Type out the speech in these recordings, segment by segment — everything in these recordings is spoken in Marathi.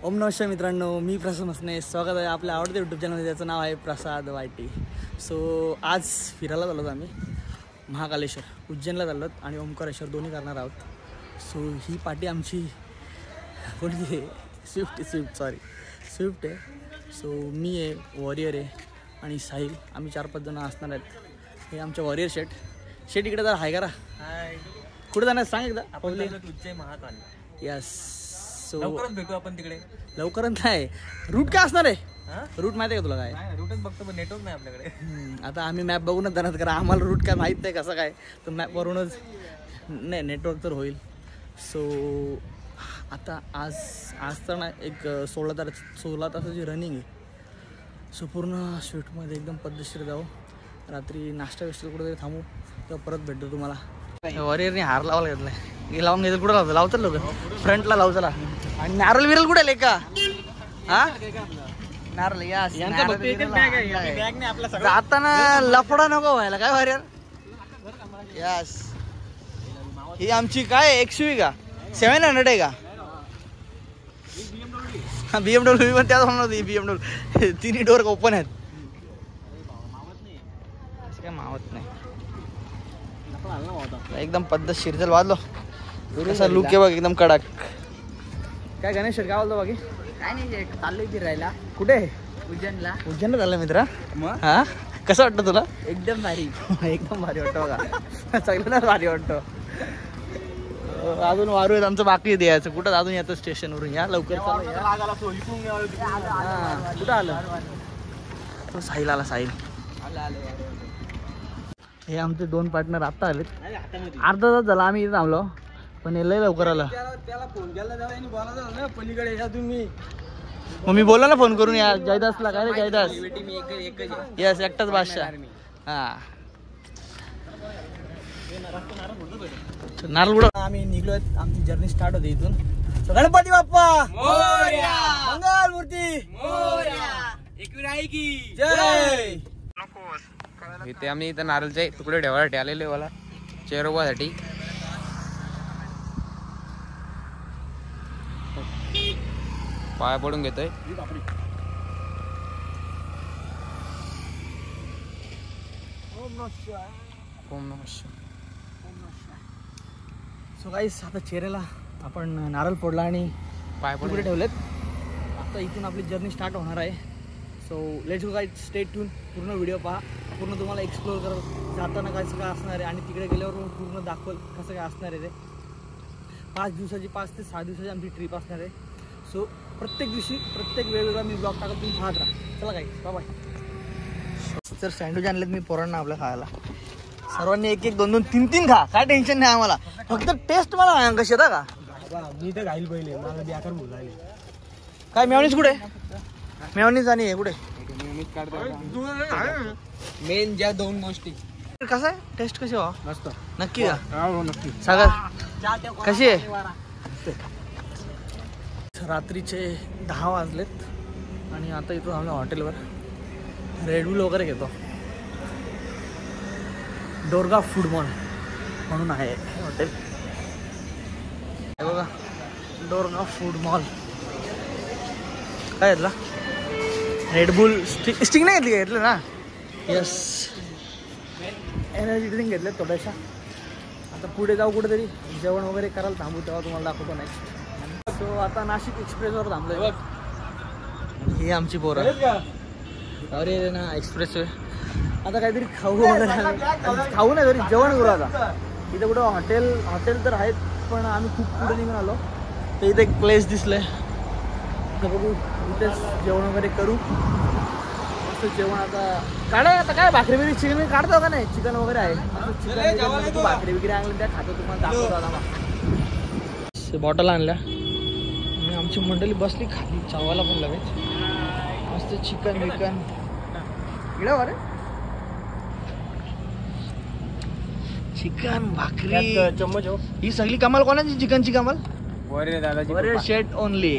ओम नमस्कार मित्रांनो, मी प्रसाद मसने. स्वागत आहे आपल्या आवडत्या यूट्यूब चॅनलमध्ये. त्याचं नाव आहे प्रसाद वायटी. सो आज फिरायला चाललो आम्ही महाकालेश्वर, उज्जैनला चाललो आणि ओंकारेश्वर दोन्ही करणार आहोत. सो ही पार्टी आमची कोणती आहे? स्विफ्ट आहे. सो मी आहे, वॉरियर आहे आणि साहिल. आम्ही 4-5 जण असणार आहेत. हे आमच्या वॉरियर शेट इकडे जरा हाय करा. हाय. कुठे जाणार सांग एकदा. आपण उज्जैन महाकाल. यस. लवकरच भेटू आपण तिकडे. लवकरच नाही. रूट काय असणार आहे? रूट माहिती आहे का तुला? काय रूटच बघतो पण नेटवर्क नाही आपल्याकडे. आता आम्ही मॅप बघूनच जाणार, कारण आम्हाला रूट काय माहीत नाही कसं काय, तर मॅपवरूनच नाही नेटवर्क तर होईल. सो आता आज तर ना एक 16 तासाची रनिंग आहे. सो पूर्ण स्विफ्टमध्ये एकदम पद्धतशीर जाऊ. रात्री नाश्ता वेस्टल कुठेतरी थांबू, तेव्हा परत भेटतो तुम्हाला. वॉरियरने हार लावायला घेतलाय. हे लावून घेतलं. कुठं लावतात लोक? फ्रंटला लावू चला. आणि नारळ विरल कुठे आले का? हा नारळ यास जाताना लफडा नको व्हायला. काय वॉरियर यास. ही आमची काय XUV का 700 आहे का? BMW पण त्याच म्हणत होती. BMW तिन्ही डोर ओपन आहेत. काय मावत नाही एकदम पद्धतशीर. चल वाजलो. कसा लुक आहे बघ, एकदम कडक. काय गणेश काय बोलतो बाकी? काय नाही, चाललोय फिरायला. कुठे? उज्जैनला. उज्जैनला चाललं मित्रा? हा कसं वाटतं तुला? एकदम भारी. एकदम भारी वाटतं बघा. सगळ्यांनाच भारी वाटतं. अजून वारू आहेत आमचं बाकी द्यायचं. कुठं अजून येतं स्टेशनवरून? या लवकर. कुठं आलं? तो साहिल आला. साहिल हे आमचे 2 पार्टनर आत्ता आलेत. अर्धा तास झाला आम्ही इथे थांबलो, पण हे लय लवकर आलं. त्याला फोन केला पलीकडे या तुम्ही. मग मी बोललो ना फोन करून या जयदासला. काय रे जयदास? यस, एकटाच बादशाह. हा नारळ. आम्ही निघलोय. आमची जर्नी स्टार्ट होते इथून. गणपती बाप्पा मोरया, मंगल मूर्ती मोरया, एकविराई की जय. इथे आम्ही इथं नारळचे तुकडे ठेवायसाठी आलेले मला चेरोबासाठी. पाया पडून घेतोय. सो गाईस, आता चेहऱ्याला आपण नारळ फोडला आणि पाय पडून ठेवलेत. आता इथून आपली जर्नी स्टार्ट होणार आहे. So let's go guys, stay tune. पूर्ण व्हिडिओ पहा. पूर्ण तुम्हाला एक्सप्लोर कर जाताना कसं काय असणार आहे आणि तिकडे गेल्यावर पूर्ण दाखवल कसं काय असणार आहे. ते 5 ते 6 दिवसाची आमची ट्रिप असणार आहे. सो प्रत्येक दिवशी प्रत्येक वेगवेगळा मी ब्लॉग टाकत तुम्ही पाहत राहा. चला काय बाय. तर सँडविच आणलेत मी पोरांना आपल्या खायला. सर्वांनी 1-1, 2-2, 3-3 खा. काय टेन्शन नाही आम्हाला. फक्त टेस्ट मला कशी येतं का? मी तर घाईल पहिले मला बेकार बोलायले. काय मेवणीच कुठे? मेवणीच आणि हे कुठे? मेन ज्या 2 गोष्टी. कसं आहे टेस्ट? कशी व्हा? मस्त. नक्की का? नक्की. सागर कशी आहे? रात्रीचे 10 वाजलेत आणि आता इथून आम्ही हॉटेलवर रेडबुल वगैरे घेतो. डोरगा फूड मॉल म्हणून आहे हॉटेल. हे बघा, डोरगा फूड मॉल. काय घेतला? रेडबुल स्टिंग नाही घेतलं ना? यस, एनर्जी ड्रिंक घेतले थोड्याशा. आता पुढे जाऊ कुठेतरी जेवण वगैरे करायला थांबू, तेव्हा तुम्हाला दाखवतो नेक्स्ट. तो आता नाशिक एक्सप्रेसवर थांबलोय. ही आमची पोरं. अरे ना एक्सप्रेस वे. आता काहीतरी खाऊ वगैरे. खाऊ नाही, तरी जेवण करू. आता इथं कुठं हॉटेल तर आहेत, पण आम्ही खूप पुढे निघून आलो. तर इथे एक प्लेस दिसलंय, तर बघू इथेच जेवण वगैरे करू. मस्त जेवण आता काढाय. आता काय भाकरी बिकरी चिकन काढतो का नाही? चिकन वगैरे आहे. चिकन भाकरी वगैरे आणलं त्या खातो. तुम्हाला दाखवतो आता. बॉटल आणल्या आणि आमची मंडळी बसली खाली चावायला पण लगेच. मस्त चिकन बिकन इकडे वर चिकन भाकरी चम्मच. ही सगळी कमाल कोणाची? चिकनची कमाल वॉरियर शेट ओनली.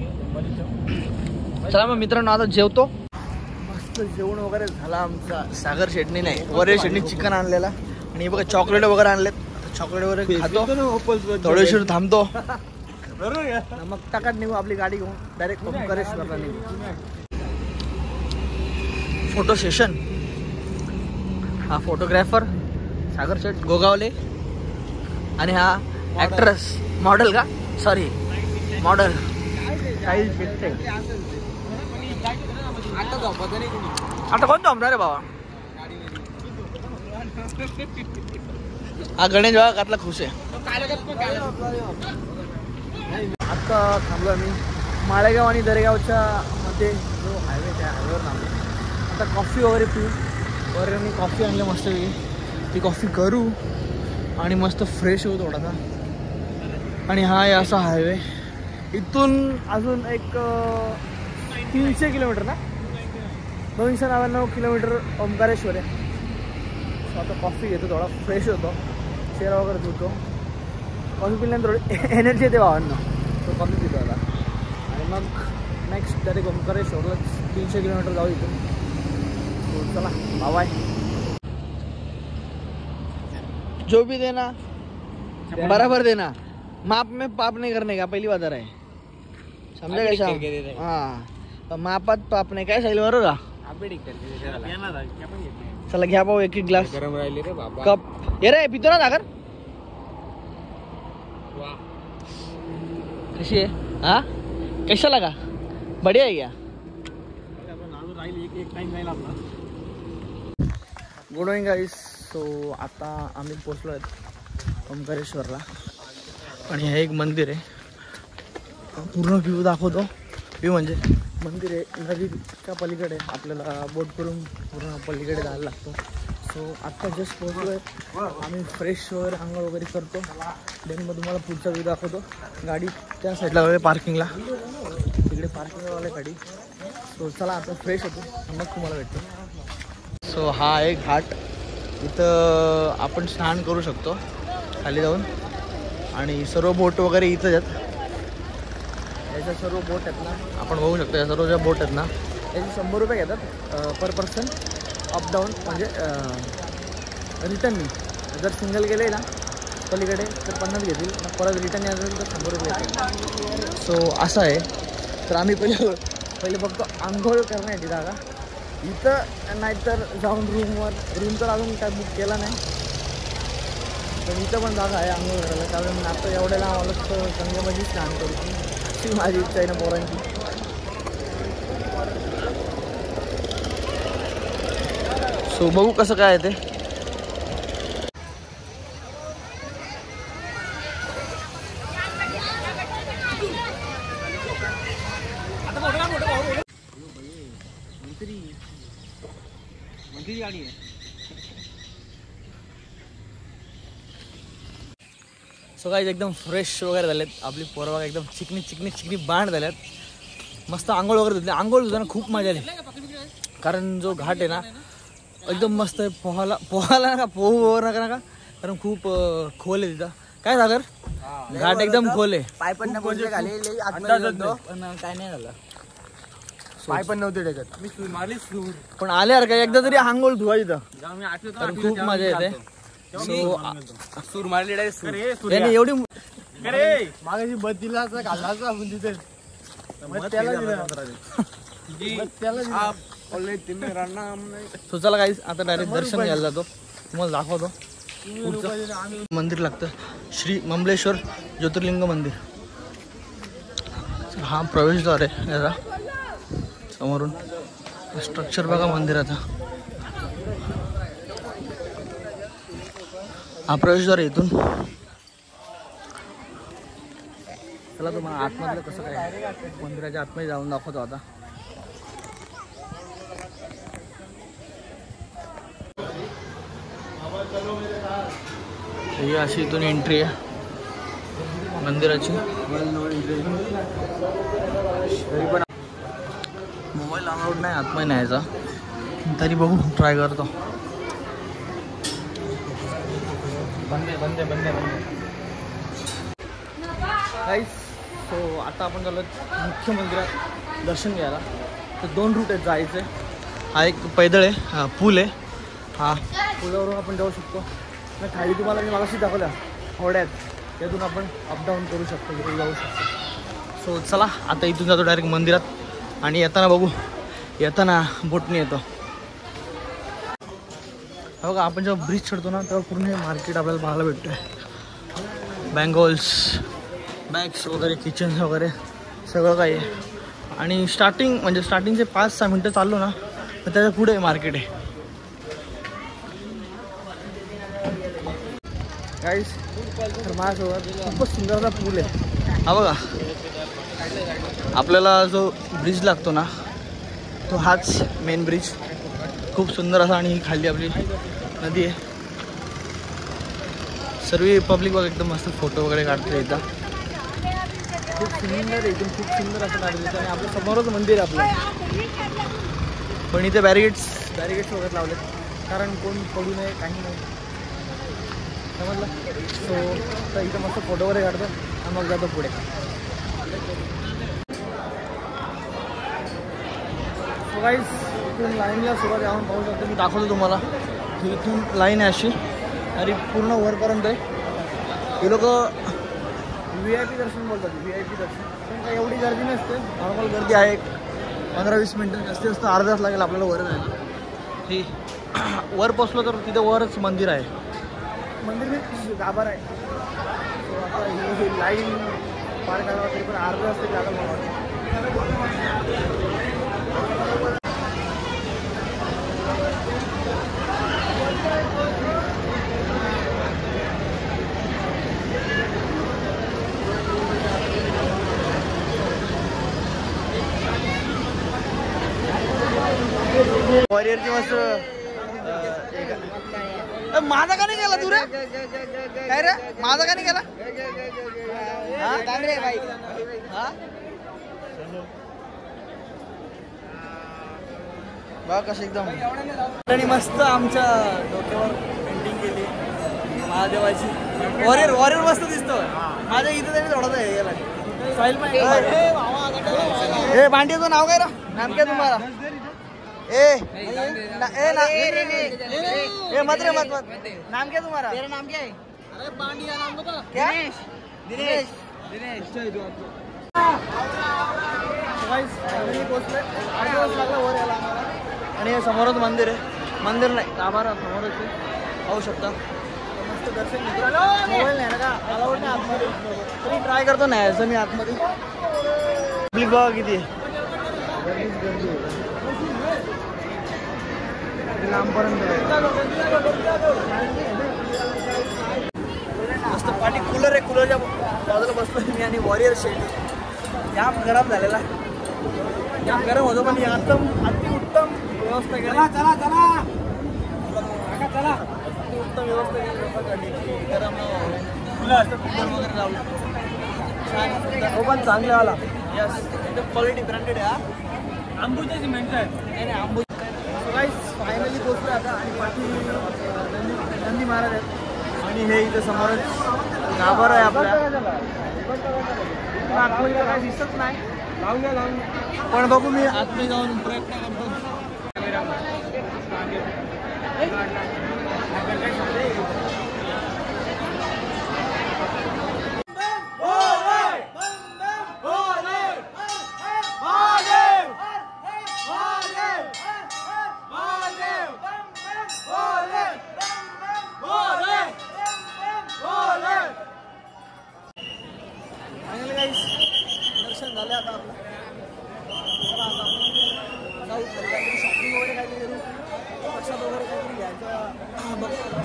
चला मग मित्रांनो, आता जेवतो. मस्त जेवण वगैरे झाला आमचा. सागर शेटनी नाही, वॉरियर शेटनी चिकन आणलेला आणि बघा चॉकलेट वगैरे आणलेत. चॉकलेट वगैरे खातो, थोडे उशीर थांबतो. मग टाकात निघू आपली गाडी घेऊन डायरेक्ट ओंकारेश्वरला निघू. Photo session. हा फोटोग्राफर सागर शेठ गोगावले आणि हा ॲक्ट्रेस मॉडेल का सॉरी मॉडेल साहिल शेट्टे. आता कोण थांबणार रे बाबा. हा गणेश बाबा कातला खुश आहे. आता थांबलो आम्ही माळेगाव आणि दरेगावच्या मध्ये जो हायवे त्या हायवेवर थांबलो. आता कॉफी वगैरे पिऊ. वगैरे मी कॉफी आणली मस्त ती कॉफी करू आणि मस्त फ्रेश होऊ थोडासा. आणि हा आहे असा हायवे. इथून अजून एक 300 किलोमीटर ना 299 किलोमीटर ओंकारेश्वर आहे. सो आता कॉफी घेतो थोडा फ्रेश होतो चेहरा वगैरे धुतो. कॉफी पिल्यानंतर थोडी एनर्जी येते भावांना. तो कॉफी पितो आता आणि मग नेक्स्ट डायरेक्ट ओंकारेश्वरला 300 किलोमीटर जाऊ इथून. तो चला बाय. जो भी देना बराबर देना. माप में पाप नहीं करने का पहिली बात आहे समजा काय. हां मापात पाप नाही काय सांगितलं बरोबर का. चला घ्या भाऊ एक ग्लास गरम राहिले रे बाबा. कप ये रे पितो ना सागर. कशी आहे हा कशाला का बढिया आहे क्या. गुड मॉर्निंग गाईस. सो आता आम्ही पोचलो आहेत ओंकारेश्वरला आणि हे एक मंदिर आहे. पूर्ण व्ह्यू दाखवतो. व्ह्यू म्हणजे मंदिर आहे नदीच्या पलीकडे आपल्याला बोट करून पूर्ण पलीकडे जायला लागतो. सो आत्ता जस्ट पोहोचलो आहे आम्ही. फ्रेश वगैरे आंघोळ वगैरे करतो. देन मग तुम्हाला पुढचा व्ह्यू दाखवतो. गाडी त्या साईडला वगैरे पार्किंगला तिकडे पार्किंगवाले गाडी. सो चला आता फ्रेश होतो मग तुम्हाला भेटतो. सो हा एक घाट. इथं आपण स्नान करू शकतो खाली जाऊन आणि सर्व बोट वगैरे इथंच आहेत. याच्या सर्व बोट आहेत ना आपण बघू शकतो. या सर्व ज्या बोट आहेत ना याचे 100 रुपये घेतात पर पर्सन अप डाऊन म्हणजे रिटर्ननी. जर सिंगल गेले ना पलीकडे तर 50 घेतील. मग परत रिटर्न यायचं तर 100 रुपये येतील. सो असं आहे. तर आम्ही पहिले फक्त आंघोळ करण्यासाठी जागा इथं नाहीतर जाऊन रूम तर अजून काय बुक केला नाही. पण इथं पण जागा आहे आंघोळ करायला. कारण आता एवढ्याला आम्हाला गंगेमध्ये स्नान करू माझी इच्छा आहे ना पोरांची. सो बघू कसं काय आहे ते. गाडी आहे. सो गाईज एकदम फ्रेश वगैरे झालेत. आपली पोरं वगैरे एकदम चिकनी बांध झाल्यात. मस्त आंघोळ वगैरे धुतली. आंघोळ धुताना खूप मजा आली कारण जो घाट आहे ना एकदम मस्त आहे. पोहायला नका पोहू नका कारण खूप खोल आहे तिथं. काय सागर घाट एकदम खोल आहे. पाय पण नाही पण काय नाही झालं. पाय पण नव्हते त्याच्यात. मी मारली सूर पण आले यार काय एकदा तरी आंघोळ धुवा इथं कारण खूप मजा येते. सूर मारली एवढी मागाची बत्तीला घालायचा आपण तिथे सो चला काहीच आता डायरेक्ट दर्शन घ्यायला जातो. तुम्हाला दाखवतो. मंदिर लागतं श्री ममलेश्वर ज्योतिर्लिंग मंदिर. हा प्रवेशद्वार आहे याचा. समोरून स्ट्रक्चर बघा मंदिराचा. हा प्रवेशद्वार आहे इथून. चला तुम्हाला आतमधलं कसं काय मंदिराच्या आतमध्ये जाऊन दाखवतो आता. ही अशी इथून एंट्री आहे मंदिराची. मोबाईल अलाउड नाही आतमध्ये न्यायचा तरी बघू ट्राय करतो. बंद गाईस. सो आता आपण झालो मुख्य मंदिरात दर्शन घ्यायला. तर 2 रूट आहेत जायचे. हा एक पैदळ आहे. हा पूल आहे. हा पुलावरून आपण जाऊ शकतो. खाली तुम्हाला मी मागाशी दाखवल्या होड्यात त्यातून आपण अपडाऊन करू शकतो, इथे जाऊ शकतो. सो चला आता इथून जातो डायरेक्ट मंदिरात आणि येताना बघू, येताना बोटने येतो. बघा आपण जेव्हा ब्रिज चढतो ना तेव्हा पूर्ण हे मार्केट आपल्याला पाहायला भेटतं आहे. बँगल्स, बॅग्स वगैरे, किचन्स वगैरे सगळं काही आहे. आणि स्टार्टिंगचे 5-6 मिनटं चाललो ना तर त्याच्या पुढे मार्केट आहे. गाईस तर माझ्यासोबत खूपच सुंदर असा पूल आहे हा बघा. आपल्याला जो ब्रिज लागतो ना तो हाच मेन ब्रिज, खूप सुंदर असा. आणि ही खाली आपली नदी आहे. सर्व पब्लिक बघा एकदम मस्त फोटो वगैरे काढते इथं. खूप सुंदर आहे, इथून खूप सुंदर असं काढलं. आणि आपल्या समोरच मंदिर आहे आपलं, पण इथे बॅरिगेट्स वगैरे लावलेत कारण कोण पडू नये, काही नाही, समजलं. सो तर इथं मस्त फोटो वगैरे काढतो आणि मग जातो पुढे. सो गाईस इथून लाईनला सुरुवात आहे, आपण पाहू शकतो. मी दाखवतो तुम्हाला, इथून लाईन आहे अशी आणि पूर्ण वरपर्यंत आहे. हे लोक VIP दर्शन बोलतात, VIP दर्शन. पण काही एवढी गर्दी नसते, नॉर्मल गर्दी आहे. 15-20 मिनटं जास्तीत जास्त अर्धा तास लागेल आपल्याला वर जायला. ही वर पोचलो तर तिथे वरच मंदिर आहे. मंदिर मी गाभार आहे. सो आता ही लाईन पार करावं तरी पण अर्धा तास तरी लागेल मला वाटतं. वॉरियरची मस्त माझा का नाही गेला तू रे? काय रे माझा का नाही गेला? बघा कसं एकदम. आणि मस्त आमच्या डोक्यावर पेंटिंग केली महादेवाची. वॉरियर मस्त दिसतो. माझ्या इथे तरी थोडासा हे गेला साहिल. हे भांडीचं नाव काय रा? नाम काय तुम्हाला? मत नाम क्या तुम्हारा? तेरा नाम क्या है? अरे बांडी का नाम बता. क्या? दिनेश. आणि हे समोरच मंदिर आहे. मंदिर नाही गाभारा समोरच आहे, पाहू शकता. मस्त दर्शन घेतो. मोबाईल नाही ना का अलाउड नाही आतमध्ये, तरी ट्राय करतो नाही यायचं मी आतमध्ये. पब्लिक बघा किती आहे, गर्दी आहे. लांबपर्यंत मस्त पाठी कूलर आहे. कूलरच्या बाजूला बसलो मी आणि वॉरियर शेट. जाम गरम झालेला, जाम गरम होतो पण एकदम अतिउत्तम व्यवस्था केली. चला अतिउत्तम व्यवस्था केली. गरम कूलर वगैरे लावलं छान. हो पण चांगला आला. यस एकदम क्वालिटी ब्रँडेड आहे. हा अंबुजा सिमेंटचा आहे. नाही अंबुजा. फायनली पोचलो आता आणि पाठी नंदी महाराज आहेत. आणि हे इथं समोरच गाभार आहे आपल्या. आतमध्ये काय दिसत नाही, पण बघू मी आतमध्ये जाऊन प्रयत्न करतो. दर्शन झाले आता आपलं. जाऊ शॉपिंग वगैरे काहीतरी करू, प्रसाद वगैरे काहीतरी घ्यायचं बघतो.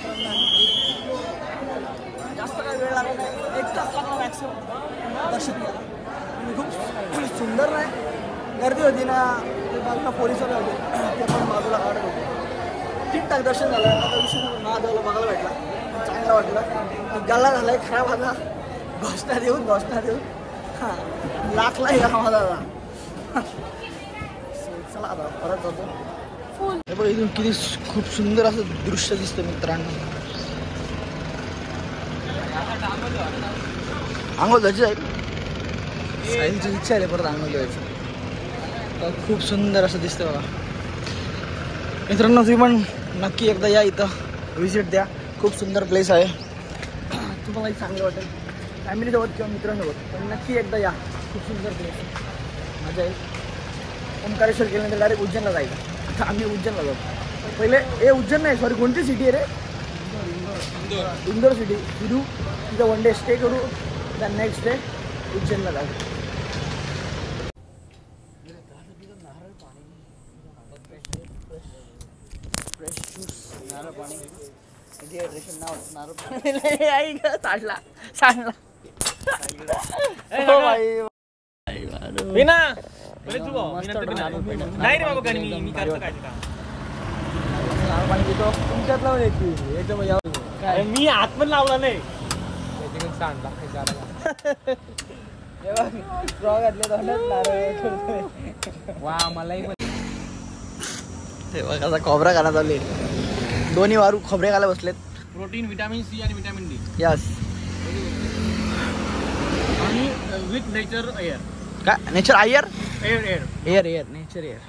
जास्त काही वेळ लागला नाही, 1 तास लागला मॅक्सिमम दर्शन घ्यायला. आणि खूप सुंदर नाही, गर्दी होती ना, ते बाजूला पोलिस वगैरे होते, ते पण बाजूला काढत होते. ठीकठाक दर्शन झालं. आता विषय महादेवाला बघायला भेटला, चांगला वाटलं. गल्ला झाला आहे खराब आता, घोषणा देऊन हां लाखला आहे हा दादा. चला आता परत जातो. हे बघ इथून किती खूप सुंदर असं दृश्य दिसतं मित्रांनो. आंघोळ जायची आहे, साहिलची इच्छा आहे परत आंघोळ जायची. तर खूप सुंदर असं दिसतं बघा मित्रांनो. तुम्ही पण नक्की एकदा या, इथं व्हिजिट द्या. खूप सुंदर प्लेस आहे. तुम्हालाही चांगलं वाटेल, फॅमिलीसोबत किंवा मित्रांसोबत, पण नक्की एकदा या. खूप सुंदर प्लेस, मजा येईल. ओंकारेश्वर गेल्यानंतर डायरेक्ट उज्जैनला जायचं. आता आम्ही उज्जैनला जातो. पहिले उज्जैन नाही, सॉरी, कोणती सिटी आहे रे? इंदोर सिटी. फिरू तिथं 1 डे स्टे करू, त्या नेक्स्ट डे उज्जैनला जाऊ. फ्रेश ज्यूस, नारळ पाणी, डिहायड्रेशन नारळ पाणी सांडला. तुमच्यात लावून मी हात पण लावला नाही. वा मलाही कसा खोबरा खाना चालले. दोन्ही वारू खोबरे खायला बसलेत. प्रोटीन, विटामिन सी आणि विटामिन डी. यस. आणि विथ नेचर एअर. काय nature air? Air nature air.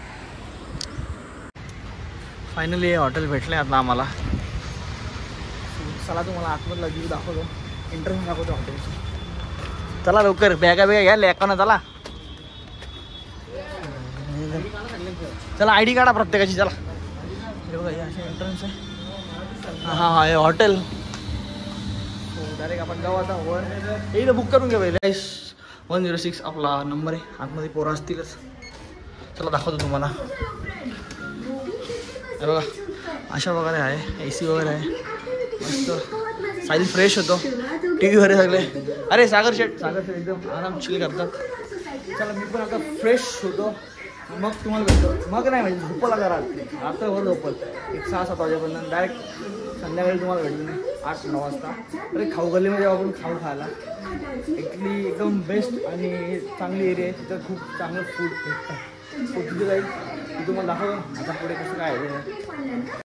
Finally hotel भेटले आता आम्हाला. चला तुम्हाला आतमधला व्ह्यू दाखवतो, इंटरव्ह्यू दाखवतो हॉटेलचा. चला लवकर, बॅगा घ्या लेकाना. चला आय डी काढा प्रत्येकाची. चला हे बघा, असे एंट्रन्स आहे. हां हे हॉटेल. डायरेक्ट आपण जाऊ आता वर. हे इथं बुक करून घ्या पहिले. 106 आपला नंबर आहे. आतमध्ये पोरं असतीलच. चला दाखवतो तुम्हाला. हे बघा अशा वगैरे आहे, AC वगैरे आहे मस्त. साईल फ्रेश होतो. TV वगैरे सगळे. अरे सागर शेट एकदम आराम चिल करतात. चला मी पण आता फ्रेश होतो, मग तुम्हाला भेटतो. मग नाही म्हणजे झोपला जरा, रात्रभर झोपल. एक 6-7 वाजेपर्यंत. डायरेक्ट संध्याकाळी तुम्हाला भेटलो नाही 8-9 वाजता. अरे खाऊ गल्लीमध्ये आपण खाऊ खायला. ॲक्च्युली एकदम बेस्ट आणि चांगली एरिया आहे. तिथं खूप चांगलं फूड भेटतं. तिथे जाईल, मी तुम्हाला दाखवतो आता पुढे कसं काय आहे.